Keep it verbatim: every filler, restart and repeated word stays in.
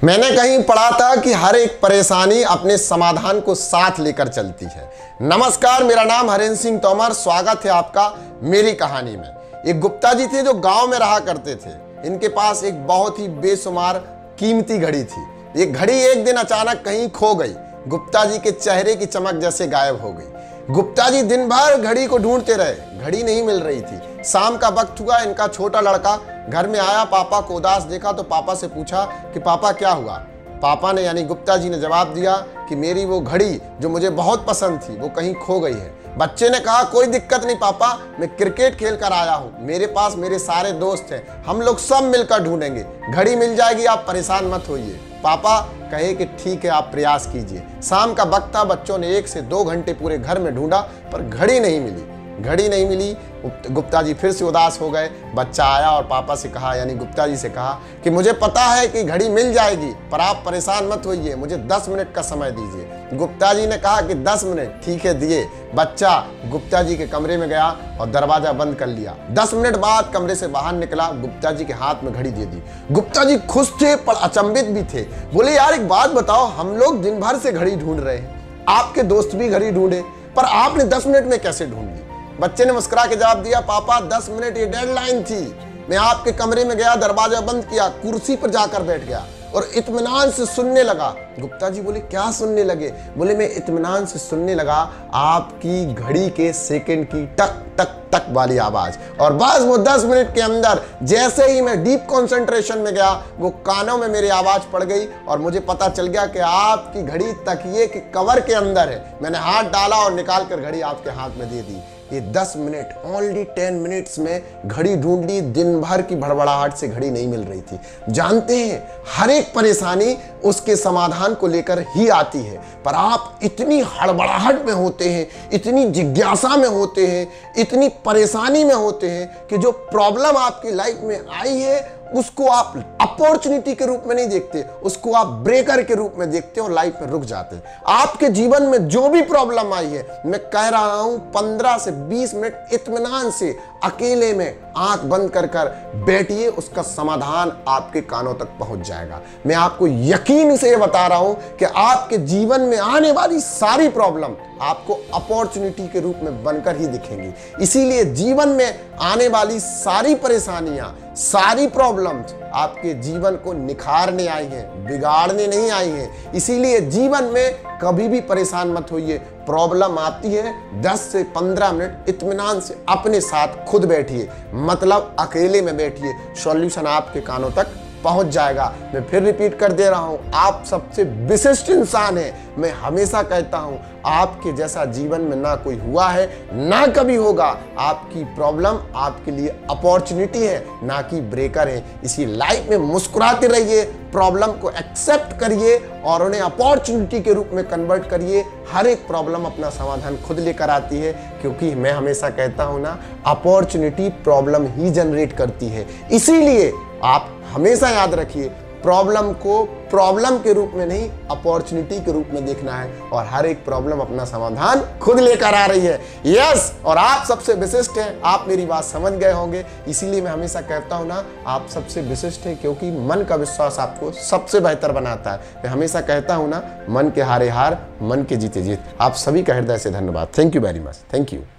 मैंने कहीं पढ़ा था कि हर एक परेशानी अपने समाधान को साथ लेकर चलती है। नमस्कार, मेरा नाम हरेंद्र सिंह तोमर, स्वागत है आपका मेरी कहानी में। एक गुप्ता जी थे जो गांव में रहा करते थे। इनके पास एक बहुत ही बेशुमार कीमती घड़ी थी। ये घड़ी एक दिन अचानक कहीं खो गई। गुप्ता जी के चेहरे की चमक जैसे गायब हो गई। गुप्ता जी दिन भर घड़ी को ढूंढते रहे, घड़ी नहीं मिल रही थी। शाम का वक्त हुआ, इनका छोटा लड़का घर में आया। पापा को उदास देखा तो पापा से पूछा कि पापा क्या हुआ। पापा ने यानी गुप्ता जी ने जवाब दिया कि मेरी वो घड़ी जो मुझे बहुत पसंद थी वो कहीं खो गई है। बच्चे ने कहा कोई दिक्कत नहीं पापा, मैं क्रिकेट खेल कर आया हूँ, मेरे पास मेरे सारे दोस्त हैं, हम लोग सब मिलकर ढूंढेंगे, घड़ी मिल जाएगी, आप परेशान मत होइए। पापा कहे कि ठीक है, आप प्रयास कीजिए। शाम का वक्त था, बच्चों ने एक से दो घंटे पूरे घर में ढूंढा पर घड़ी नहीं मिली। घड़ी नहीं मिली। गुप्ता जी फिर से उदास हो गए। बच्चा आया और पापा से कहा यानी गुप्ता जी से कहा कि मुझे पता है कि घड़ी मिल जाएगी, पर आप परेशान मत होइए, मुझे दस मिनट का समय दीजिए। गुप्ता जी ने कहा कि दस मिनट, ठीक है दिए। बच्चा गुप्ता जी के कमरे में गया और दरवाजा बंद कर लिया। दस मिनट बाद कमरे से बाहर निकला, गुप्ता जी के हाथ में घड़ी दे दी। गुप्ता जी खुश थे पर अचंभित भी थे। बोले यार एक बात बताओ, हम लोग दिन भर से घड़ी ढूंढ रहे हैं, आपके दोस्त भी घड़ी ढूंढे, पर आपने दस मिनट में कैसे ढूंढ ली। बच्चे ने मुस्कुरा के जवाब दिया, पापा दस मिनट ये डेडलाइन थी। मैं आपके कमरे में गया, दरवाजा बंद किया, कुर्सी पर जाकर बैठ गया और इत्मीनान से सुनने लगा। गुप्ता जी बोले क्या सुनने लगे। बोले मैं इत्मीनान से सुनने लगा आपकी घड़ी के सेकंड की टक टक टक वाली आवाज। और बस वो दस मिनट के अंदर जैसे ही मैं डीप कंसंट्रेशन में गया, वो कानों में मेरी आवाज पड़ गई और मुझे पता चल गया कि आपकी घड़ी तकिए के कवर के अंदर है। मैंने हाथ डाला और निकाल कर घड़ी आपके हाथ में दे दी। ये दस मिनट, ओनली टेन मिनट्स में घड़ी ढूंढ ली। दिन भर की भड़बड़ाहट से घड़ी नहीं मिल रही थी। जानते हैं हर एक परेशानी उसके समाधान को लेकर ही आती है, पर आप इतनी हड़बड़ाहट में होते हैं, इतनी जिज्ञासा में होते हैं, इतनी परेशानी में होते हैं कि जो प्रॉब्लम आपकी लाइफ में आई है उसको आप अपॉर्चुनिटी के रूप में नहीं देखते, उसको आप ब्रेकर के रूप में देखते और लाइफ में रुक जाते हैं। आपके जीवन में जो भी प्रॉब्लम आई है, मैं कह रहा हूं पंद्रह से बीस मिनट इत्मीनान से अकेले में आंख बंद कर कर बैठिए, उसका समाधान आपके कानों तक पहुंच जाएगा। मैं आपको यकीन से बता रहा हूं कि आपके जीवन में आने वाली सारी प्रॉब्लम आपको अपॉर्चुनिटी के रूप में बनकर ही दिखेंगी। इसीलिए जीवन में आने वाली सारी परेशानियां, सारी प्रॉब्लम्स आपके जीवन को निखारने आई हैं, बिगाड़ने नहीं आई हैं। इसीलिए जीवन में कभी भी परेशान मत होइए। प्रॉब्लम आती है, दस से पंद्रह मिनट इत्मीनान से अपने साथ खुद बैठिए, मतलब अकेले में बैठिए, सॉल्यूशन आपके कानों तक पहुंच जाएगा। मैं फिर रिपीट कर दे रहा हूं, आप सबसे विशिष्ट इंसान हैं। मैं हमेशा कहता हूं आपके जैसा जीवन में ना कोई हुआ है, ना कभी होगा। आपकी प्रॉब्लम आपके लिए अपॉर्चुनिटी है, ना कि ब्रेकर है। इसी लाइफ में मुस्कुराते रहिए, प्रॉब्लम को एक्सेप्ट करिए और उन्हें अपॉर्चुनिटी के रूप में कन्वर्ट करिए। हर एक प्रॉब्लम अपना समाधान खुद लेकर आती है, क्योंकि मैं हमेशा कहता हूं ना, अपॉर्चुनिटी प्रॉब्लम ही जनरेट करती है। इसीलिए आप हमेशा याद रखिए, प्रॉब्लम को प्रॉब्लम के रूप में नहीं, अपॉर्चुनिटी के रूप में देखना है और हर एक प्रॉब्लम अपना समाधान खुद लेकर आ रही है। यस, और आप सबसे विशिष्ट हैं। आप मेरी बात समझ गए होंगे। इसीलिए मैं हमेशा कहता हूं ना, आप सबसे विशिष्ट हैं, क्योंकि मन का विश्वास आपको सबसे बेहतर बनाता है। मैं हमेशा कहता हूं ना, मन के हारे हार, मन के जीते जीत। आप सभी का हृदय से धन्यवाद। Thank you very much. Thank you.